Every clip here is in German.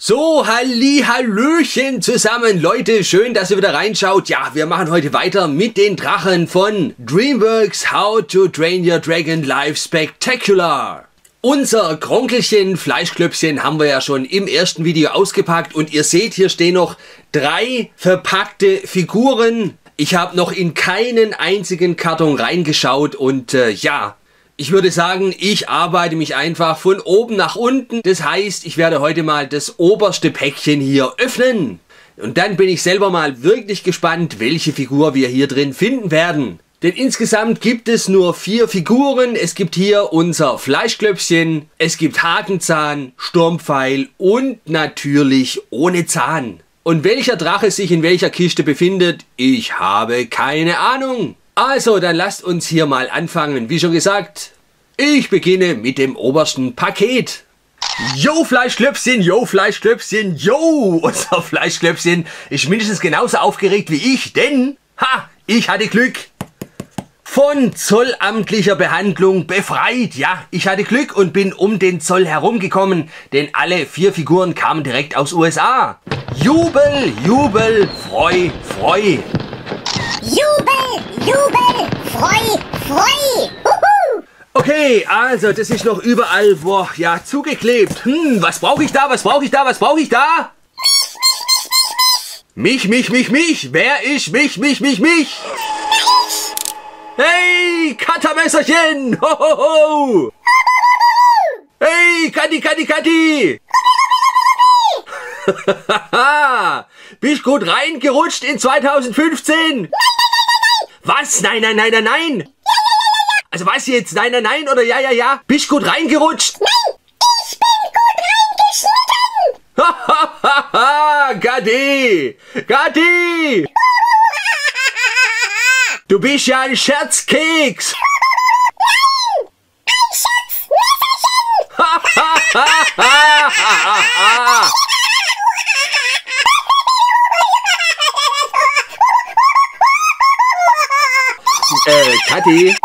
So, Hallöchen zusammen, Leute, schön, dass ihr wieder reinschaut. Ja, wir machen heute weiter mit den Drachen von DreamWorks How to Train Your Dragon Live Spectacular. Unser Kronkelchen, Fleischklöpfchen haben wir ja schon im ersten Video ausgepackt und ihr seht, hier stehen noch 3 verpackte Figuren. Ich habe noch in keinen einzigen Karton reingeschaut und ja, ich würde sagen, ich arbeite mich einfach von oben nach unten. Das heißt, ich werde heute mal das oberste Päckchen hier öffnen. Und dann bin ich selber mal wirklich gespannt, welche Figur wir hier drin finden werden. Denn insgesamt gibt es nur 4 Figuren. Es gibt hier unser Fleischklöpfchen, es gibt Hakenzahn, Sturmpfeil und natürlich ohne Zahn. Und welcher Drache sich in welcher Kiste befindet, ich habe keine Ahnung. Also, dann lasst uns hier mal anfangen. Wie schon gesagt, ich beginne mit dem obersten Paket. Yo Fleischklöpfchen, yo Fleischklöpfchen, yo! Unser Fleischklöpfchen ist mindestens genauso aufgeregt wie ich, denn, ich hatte Glück. Von zollamtlicher Behandlung befreit. Ja, ich hatte Glück und bin um den Zoll herumgekommen, denn alle 4 Figuren kamen direkt aus USA. Jubel, Jubel, Freu, Freu. Jubel, Jubel, Freu, Freu. Okay, also das ist noch überall, boah, ja, zugeklebt. Was brauche ich da, was brauche ich da, was brauche ich da? Mich. Wer ist mich? Hey, Cuttermesserchen! Hohoho! Hey, Kati! Bist gut reingerutscht in 2015? Was? Nein! Also was jetzt? Nein oder ja? Bist gut reingerutscht? Nein, ich bin gut reingeschnitten. Gatti! Du bist ja ein Scherzkeks! Nein, Kathi!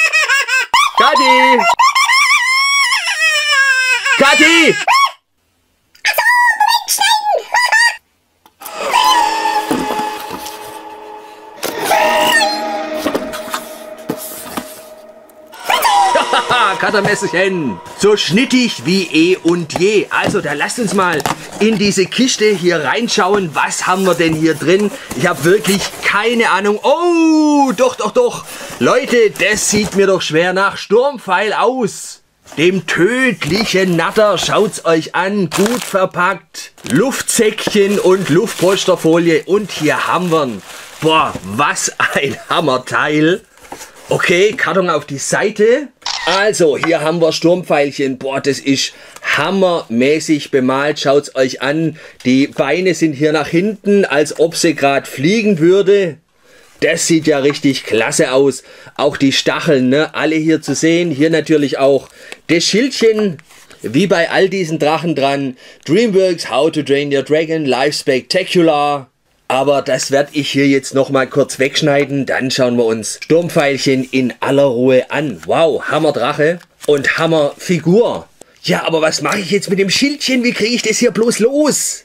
Cuttermesserchen! So schnittig wie eh und je. Also, da lasst uns mal in diese Kiste hier reinschauen. Was haben wir denn hier drin? Ich habe wirklich keine Ahnung. Oh, doch. Leute, das sieht mir doch schwer nach Sturmpfeil aus. Dem tödlichen Natter, schaut's euch an. Gut verpackt. Luftsäckchen und Luftpolsterfolie. Und hier haben wir ihn. Boah, was ein Hammerteil. Okay, Karton auf die Seite. Also, hier haben wir Sturmpfeilchen. Boah, das ist hammermäßig bemalt. Schaut's euch an. Die Beine sind hier nach hinten, als ob sie gerade fliegen würde. Das sieht ja richtig klasse aus. Auch die Stacheln, ne? Alle hier zu sehen. Hier natürlich auch das Schildchen. Wie bei all diesen Drachen dran. DreamWorks How to Train Your Dragon Live Spectacular. Aber das werde ich hier jetzt noch mal kurz wegschneiden. Dann schauen wir uns Sturmpfeilchen in aller Ruhe an. Wow, Hammerdrache und Hammerfigur. Ja, aber was mache ich jetzt mit dem Schildchen? Wie kriege ich das hier bloß los?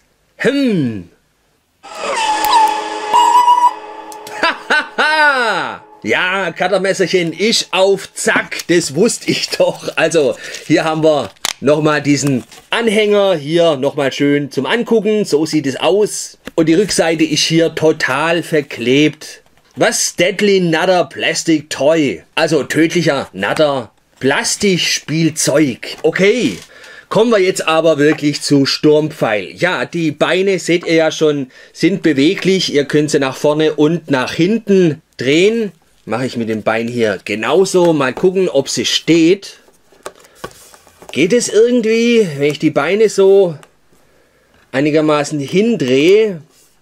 Ja, Cuttermesserchen ist auf Zack. Das wusste ich doch. Also, hier haben wir nochmal diesen Anhänger. Hier nochmal schön zum Angucken. So sieht es aus. Und die Rückseite ist hier total verklebt. Was? Deadly Natter Plastic Toy. Also tödlicher Natter Plastikspielzeug. Okay. Kommen wir jetzt aber wirklich zu Sturmpfeil. Ja, die Beine, seht ihr ja schon, sind beweglich. Ihr könnt sie nach vorne und nach hinten drehen. Mache ich mit dem Bein hier genauso. Mal gucken, ob sie steht. Geht es irgendwie, wenn ich die Beine so einigermaßen hindrehe?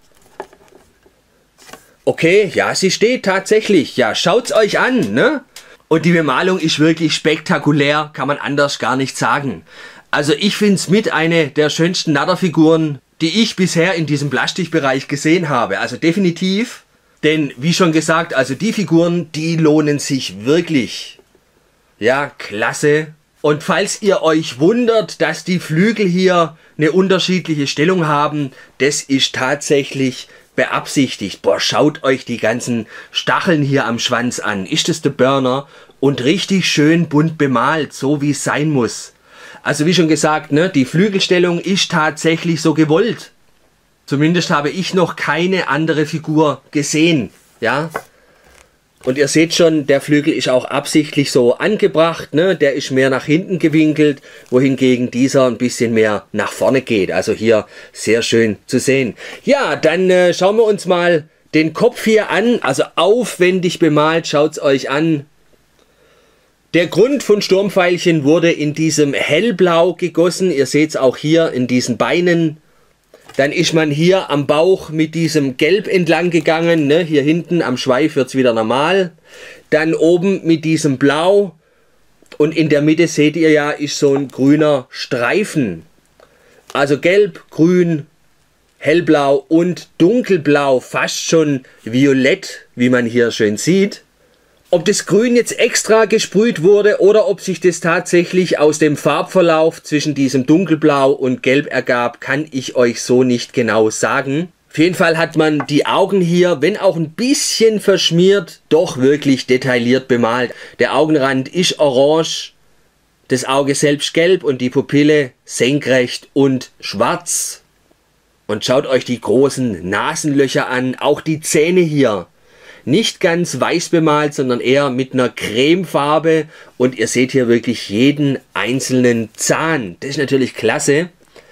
Okay, ja, sie steht tatsächlich. Ja, schaut's euch an, ne? Und die Bemalung ist wirklich spektakulär, kann man anders gar nicht sagen. Also ich finde es mit eine der schönsten Natterfiguren, die ich bisher in diesem Plastikbereich gesehen habe. Also definitiv. Denn wie schon gesagt, also die Figuren, die lohnen sich wirklich. Ja, klasse. Und falls ihr euch wundert, dass die Flügel hier eine unterschiedliche Stellung haben, das ist tatsächlich beabsichtigt. Boah, schaut euch die ganzen Stacheln hier am Schwanz an. Ist das der Burner? Und richtig schön bunt bemalt, so wie es sein muss. Also wie schon gesagt, ne, die Flügelstellung ist tatsächlich so gewollt. Zumindest habe ich noch keine andere Figur gesehen. Ja. Und ihr seht schon, der Flügel ist auch absichtlich so angebracht, ne? Der ist mehr nach hinten gewinkelt, wohingegen dieser ein bisschen mehr nach vorne geht. Also hier sehr schön zu sehen. Ja, dann schauen wir uns mal den Kopf hier an. Also aufwendig bemalt, schaut es euch an. Der Grund von Sturmveilchen wurde in diesem Hellblau gegossen. Ihr seht es auch hier in diesen Beinen. Dann ist man hier am Bauch mit diesem Gelb entlang gegangen. Ne? Hier hinten am Schweif wird es wieder normal. Dann oben mit diesem Blau. Und in der Mitte seht ihr ja, ist so ein grüner Streifen. Also gelb, grün, hellblau und dunkelblau. Fast schon violett, wie man hier schön sieht. Ob das Grün jetzt extra gesprüht wurde oder ob sich das tatsächlich aus dem Farbverlauf zwischen diesem Dunkelblau und Gelb ergab, kann ich euch so nicht genau sagen. Auf jeden Fall hat man die Augen hier, wenn auch ein bisschen verschmiert, doch wirklich detailliert bemalt. Der Augenrand ist orange, das Auge selbst gelb und die Pupille senkrecht und schwarz. Und schaut euch die großen Nasenlöcher an, auch die Zähne hier. Nicht ganz weiß bemalt, sondern eher mit einer Cremefarbe. Und ihr seht hier wirklich jeden einzelnen Zahn. Das ist natürlich klasse.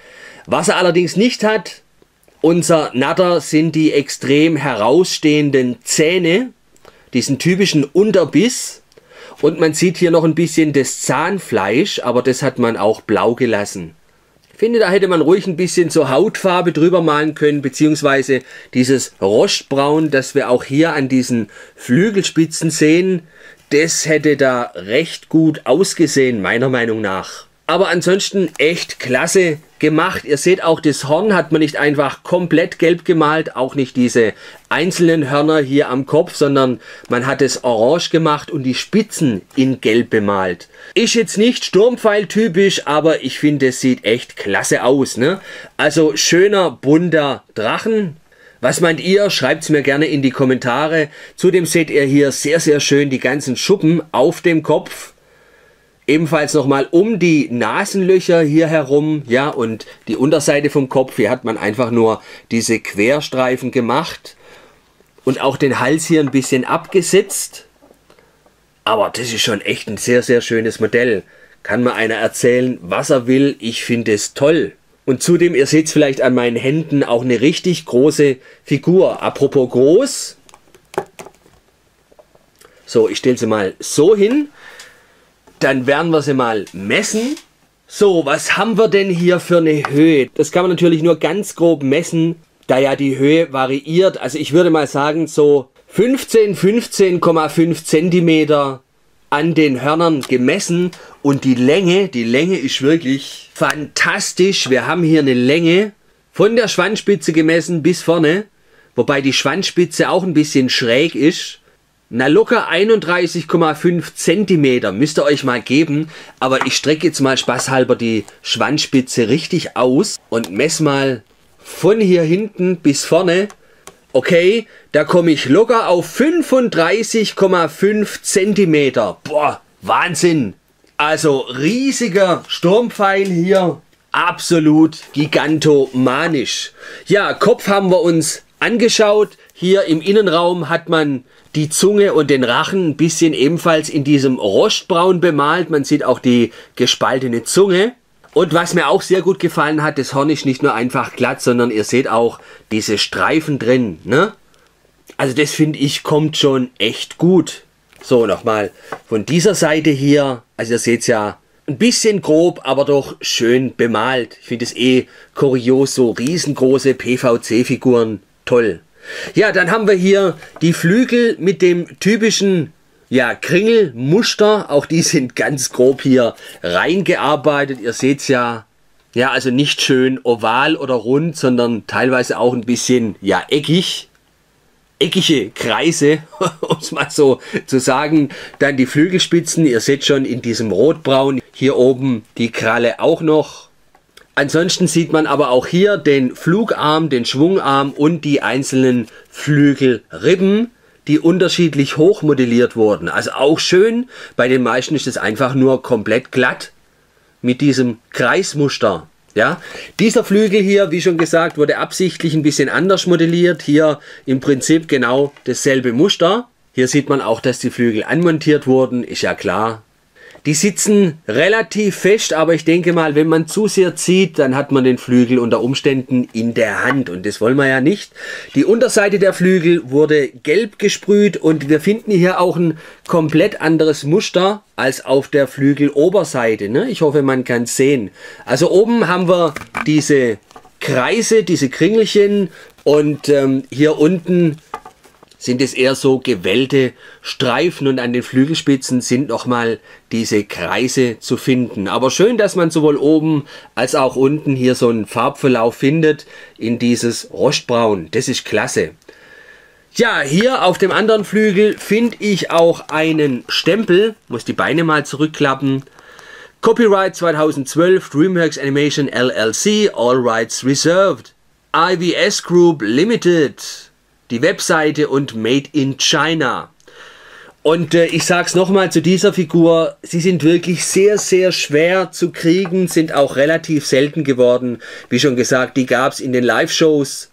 Was er allerdings nicht hat, unser Natter, sind die extrem herausstehenden Zähne. Diesen typischen Unterbiss. Und man sieht hier noch ein bisschen das Zahnfleisch, aber das hat man auch blau gelassen. Ich finde, da hätte man ruhig ein bisschen so Hautfarbe drüber malen können, beziehungsweise dieses Rostbraun, das wir auch hier an diesen Flügelspitzen sehen, das hätte da recht gut ausgesehen, meiner Meinung nach. Aber ansonsten echt klasse gemacht. Ihr seht auch, das Horn hat man nicht einfach komplett gelb gemalt, auch nicht diese einzelnen Hörner hier am Kopf, sondern man hat es orange gemacht und die Spitzen in gelb bemalt. Ist jetzt nicht Sturmveil-typisch, aber ich finde, es sieht echt klasse aus, ne? Also schöner, bunter Drachen. Was meint ihr? Schreibt es mir gerne in die Kommentare. Zudem seht ihr hier sehr, sehr schön die ganzen Schuppen auf dem Kopf. Ebenfalls nochmal um die Nasenlöcher hier herum, ja, und die Unterseite vom Kopf. Hier hat man einfach nur diese Querstreifen gemacht und auch den Hals hier ein bisschen abgesetzt. Aber das ist schon echt ein sehr, sehr schönes Modell. Kann mir einer erzählen, was er will. Ich finde es toll. Und zudem, ihr seht es vielleicht an meinen Händen, auch eine richtig große Figur. Apropos groß. So, ich stelle sie mal so hin. Dann werden wir sie mal messen. So, was haben wir denn hier für eine Höhe? Das kann man natürlich nur ganz grob messen, da ja die Höhe variiert. Also ich würde mal sagen, so 15,5 Zentimeter an den Hörnern gemessen. Und die Länge ist wirklich fantastisch. Wir haben hier eine Länge von der Schwanzspitze gemessen bis vorne. Wobei die Schwanzspitze auch ein bisschen schräg ist. Na, locker 31,5 Zentimeter müsst ihr euch mal geben. Aber ich strecke jetzt mal spaßhalber die Schwanzspitze richtig aus und messe mal von hier hinten bis vorne. Okay, da komme ich locker auf 35,5 Zentimeter. Boah, Wahnsinn. Also riesiger Sturmveil hier. Absolut gigantomanisch. Ja, Kopf haben wir uns angeschaut. Hier im Innenraum hat man die Zunge und den Rachen ein bisschen ebenfalls in diesem Rostbraun bemalt. Man sieht auch die gespaltene Zunge. Und was mir auch sehr gut gefallen hat, das Horn ist nicht nur einfach glatt, sondern ihr seht auch diese Streifen drin, ne? Also das finde ich kommt schon echt gut. So, nochmal von dieser Seite hier. Also ihr seht es ja ein bisschen grob, aber doch schön bemalt. Ich finde es eh kurios, so riesengroße PVC-Figuren. Toll. Ja, dann haben wir hier die Flügel mit dem typischen, ja, Kringelmuster. Auch die sind ganz grob hier reingearbeitet. Ihr seht es ja. Ja, also nicht schön oval oder rund, sondern teilweise auch ein bisschen, ja, eckig. eckige Kreise, um es mal so zu sagen. Dann die Flügelspitzen, ihr seht schon in diesem Rotbraun. Hier oben die Kralle auch noch. Ansonsten sieht man aber auch hier den Flugarm, den Schwungarm und die einzelnen Flügelrippen, die unterschiedlich hoch modelliert wurden. Also auch schön. Bei den meisten ist es einfach nur komplett glatt mit diesem Kreismuster. Ja, dieser Flügel hier, wie schon gesagt, wurde absichtlich ein bisschen anders modelliert. Hier im Prinzip genau dasselbe Muster. Hier sieht man auch, dass die Flügel anmontiert wurden, ist ja klar. Die sitzen relativ fest, aber ich denke mal, wenn man zu sehr zieht, dann hat man den Flügel unter Umständen in der Hand und das wollen wir ja nicht. Die Unterseite der Flügel wurde gelb gesprüht und wir finden hier auch ein komplett anderes Muster als auf der Flügeloberseite. Ne? Ich hoffe, man kann es sehen. Also oben haben wir diese Kreise, diese Kringelchen und hier unten sind es eher so gewellte Streifen und an den Flügelspitzen sind nochmal diese Kreise zu finden. Aber schön, dass man sowohl oben als auch unten hier so einen Farbverlauf findet in dieses Rostbraun. Das ist klasse. Ja, hier auf dem anderen Flügel finde ich auch einen Stempel. Muss die Beine mal zurückklappen. Copyright 2012 DreamWorks Animation LLC, All Rights Reserved. IVS Group Limited. Die Webseite und Made in China. Und ich sage es nochmal zu dieser Figur, sie sind wirklich sehr, sehr schwer zu kriegen, sind auch relativ selten geworden. Wie schon gesagt, die gab es in den Live-Shows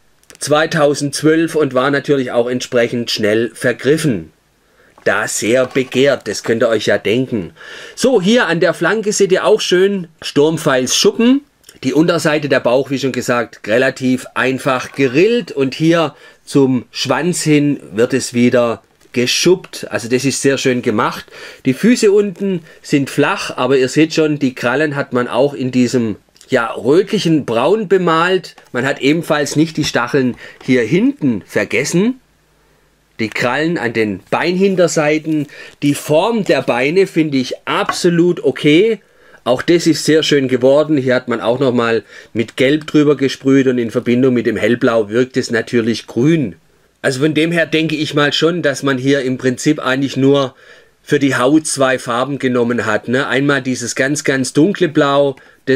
2012 und war natürlich auch entsprechend schnell vergriffen. Da sehr begehrt, das könnt ihr euch ja denken. So, hier an der Flanke seht ihr auch schön Sturmpfeils Schuppen. Die Unterseite der Bauch, wie schon gesagt, relativ einfach gerillt und hier zum Schwanz hin wird es wieder geschuppt. Also das ist sehr schön gemacht. Die Füße unten sind flach, aber ihr seht schon, die Krallen hat man auch in diesem rötlichen Braun bemalt. Man hat ebenfalls nicht die Stacheln hier hinten vergessen. Die Krallen an den Beinhinterseiten. Die Form der Beine finde ich absolut okay. Auch das ist sehr schön geworden. Hier hat man auch nochmal mit Gelb drüber gesprüht und in Verbindung mit dem Hellblau wirkt es natürlich grün. Also von dem her denke ich mal schon, dass man hier im Prinzip eigentlich nur für die Haut zwei Farben genommen hat. Ne? Einmal dieses ganz, ganz dunkle Blau,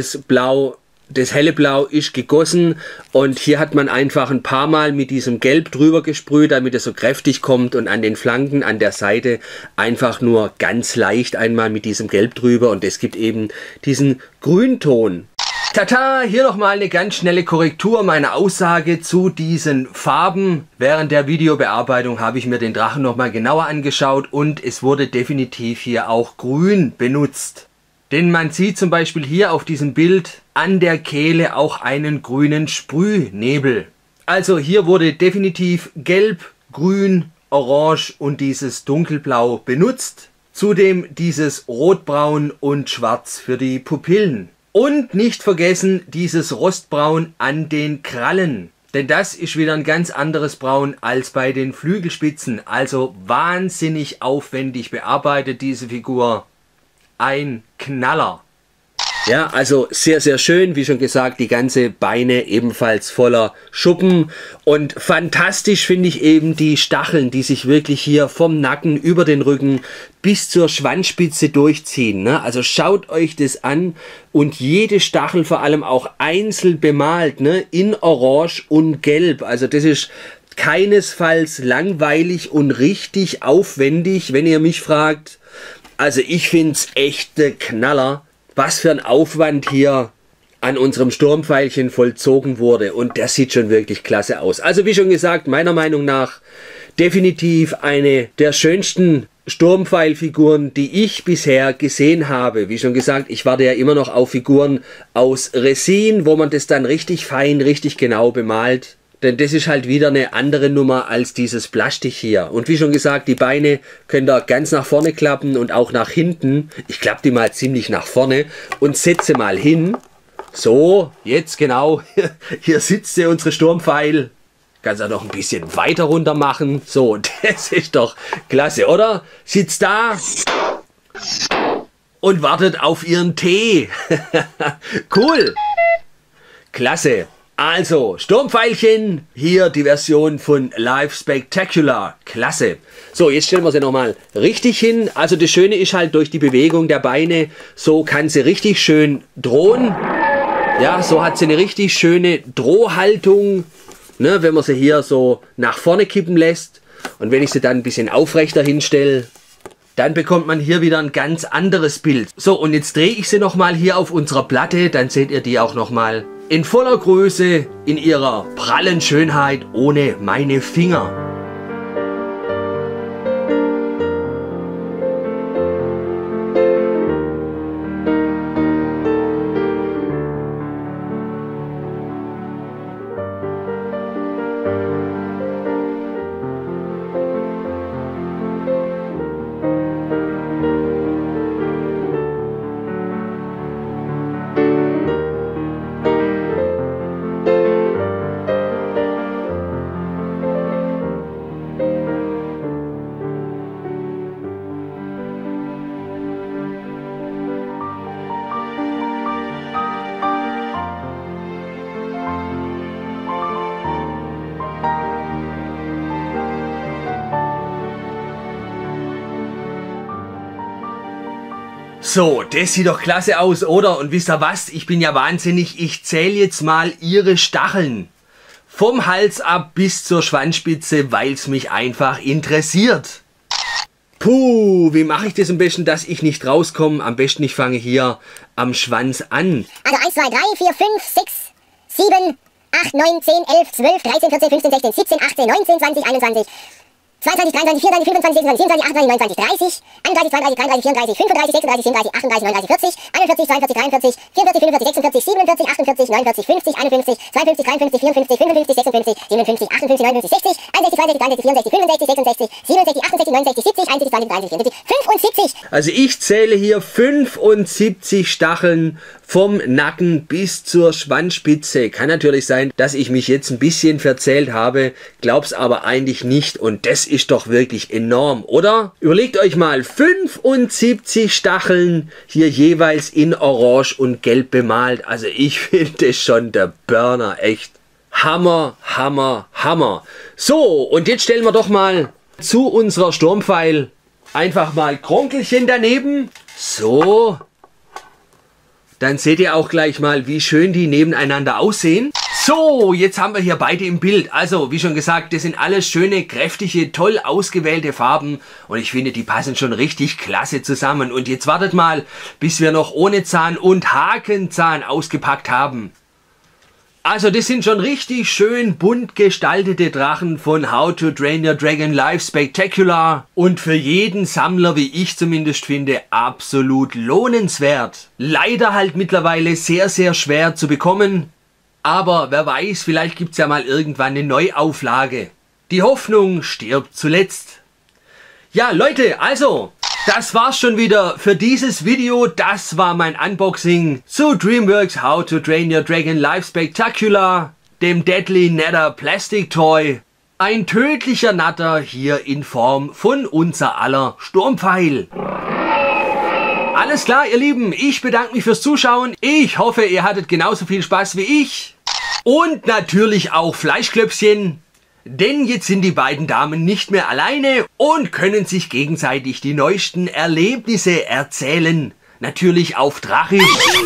das helle Blau ist gegossen und hier hat man einfach ein paar Mal mit diesem Gelb drüber gesprüht, damit es so kräftig kommt und an den Flanken, an der Seite einfach nur ganz leicht einmal mit diesem Gelb drüber und es gibt eben diesen Grünton. Tata, hier nochmal eine ganz schnelle Korrektur meiner Aussage zu diesen Farben. Während der Videobearbeitung habe ich mir den Drachen nochmal genauer angeschaut und es wurde definitiv hier auch grün benutzt. Denn man sieht zum Beispiel hier auf diesem Bild an der Kehle auch einen grünen Sprühnebel. Also hier wurde definitiv Gelb, Grün, Orange und dieses Dunkelblau benutzt. Zudem dieses Rotbraun und Schwarz für die Pupillen. Und nicht vergessen dieses Rostbraun an den Krallen. Denn das ist wieder ein ganz anderes Braun als bei den Flügelspitzen. Also wahnsinnig aufwendig bearbeitet diese Figur. Ein Knaller. Ja, also sehr, sehr schön. Wie schon gesagt, die ganze Beine ebenfalls voller Schuppen. Und fantastisch finde ich eben die Stacheln, die sich wirklich hier vom Nacken über den Rücken bis zur Schwanzspitze durchziehen. Ne? Also schaut euch das an. Und jede Stachel vor allem auch einzeln bemalt, ne? In Orange und Gelb. Also das ist keinesfalls langweilig und richtig aufwendig, wenn ihr mich fragt. Also ich finde es echte Knaller, was für ein Aufwand hier an unserem Sturmpfeilchen vollzogen wurde. Und das sieht schon wirklich klasse aus. Also wie schon gesagt, meiner Meinung nach definitiv eine der schönsten Sturmpfeilfiguren, die ich bisher gesehen habe. Wie schon gesagt, ich warte ja immer noch auf Figuren aus Resin, wo man das dann richtig fein, richtig genau bemalt. Denn das ist halt wieder eine andere Nummer als dieses Plastik hier. Und wie schon gesagt, die Beine könnt ihr ganz nach vorne klappen und auch nach hinten. Ich klappe die mal ziemlich nach vorne und setze mal hin. So, jetzt genau. Hier sitzt sie, unsere Sturmpfeil. Kannst du noch ein bisschen weiter runter machen. So, das ist doch klasse, oder? Sitzt da und wartet auf ihren Tee. Cool. Klasse. Also, Sturmpfeilchen, hier die Version von Live Spectacular. Klasse. So, jetzt stellen wir sie nochmal richtig hin. Also das Schöne ist halt durch die Bewegung der Beine, so kann sie richtig schön drohen. Ja, so hat sie eine richtig schöne Drohhaltung, ne, wenn man sie hier so nach vorne kippen lässt. Und wenn ich sie dann ein bisschen aufrechter hinstelle, dann bekommt man hier wieder ein ganz anderes Bild. So, und jetzt drehe ich sie nochmal hier auf unserer Platte, dann seht ihr die auch nochmal in voller Größe, in ihrer prallen Schönheit, ohne meine Finger. So, das sieht doch klasse aus, oder? Und wisst ihr was? Ich bin ja wahnsinnig. Ich zähle jetzt mal ihre Stacheln. Vom Hals ab bis zur Schwanzspitze, weil es mich einfach interessiert. Puh, wie mache ich das am besten, dass ich nicht rauskomme? Am besten, ich fange hier am Schwanz an. Also 1, 2, 3, 4, 5, 6, 7, 8, 9, 10, 11, 12, 13, 14, 15, 16, 17, 18, 19, 20, 21... 22, 23, 24, 25, 26, 27, 28, 29, 30, 31, 32, 33, 34, 35, 36, 37, 38, 39, 40, 41, 42, 43, 44, 45, 46, 47, 48, 49, 50, 51, 52, 53, 54, 55, 56, 57, 58, 59, 60, 61, 62, 63, 64, 65, 66, 67, 68, 69, 70, 71, 72, 73, 74, 75. Also ich zähle hier 75 Stacheln vom Nacken bis zur Schwanzspitze. Kann natürlich sein, dass ich mich jetzt ein bisschen verzählt habe, glaub's aber eigentlich nicht, und das ist doch wirklich enorm, oder? Überlegt euch mal, 75 Stacheln hier jeweils in Orange und Gelb bemalt. Also ich finde es schon der Burner, echt. Hammer, Hammer, Hammer. So, und jetzt stellen wir doch mal zu unserer Sturmpfeil einfach mal Kronkelchen daneben. So. Dann seht ihr auch gleich mal, wie schön die nebeneinander aussehen. So, jetzt haben wir hier beide im Bild. Also, wie schon gesagt, das sind alles schöne, kräftige, toll ausgewählte Farben. Und ich finde, die passen schon richtig klasse zusammen. Und jetzt wartet mal, bis wir noch ohne Zahn und Hakenzahn ausgepackt haben. Also, das sind schon richtig schön bunt gestaltete Drachen von How to Train Your Dragon Live Spectacular. Und für jeden Sammler, wie ich zumindest finde, absolut lohnenswert. Leider halt mittlerweile sehr, sehr schwer zu bekommen. Aber wer weiß, vielleicht gibt es ja mal irgendwann eine Neuauflage. Die Hoffnung stirbt zuletzt. Ja, Leute, also, das war's schon wieder für dieses Video. Das war mein Unboxing zu DreamWorks How to Train Your Dragon Live Spectacular, dem Deadly Natter Plastic Toy. Ein tödlicher Natter hier in Form von unser aller Sturmpfeil. Alles klar, ihr Lieben, ich bedanke mich fürs Zuschauen. Ich hoffe, ihr hattet genauso viel Spaß wie ich. Und natürlich auch Fleischklöpfchen. Denn jetzt sind die beiden Damen nicht mehr alleine und können sich gegenseitig die neuesten Erlebnisse erzählen. Natürlich auf Drachisch.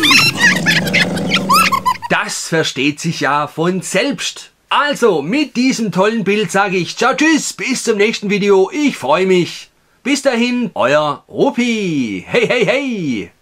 Das versteht sich ja von selbst. Also, mit diesem tollen Bild sage ich ciao, tschüss, bis zum nächsten Video. Ich freue mich. Bis dahin, euer Rupi. Hey, hey, hey.